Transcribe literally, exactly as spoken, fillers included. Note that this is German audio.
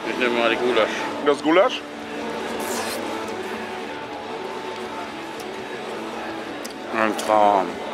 Ich nehme mal die Gulasch. Das Gulasch? Ein Traum.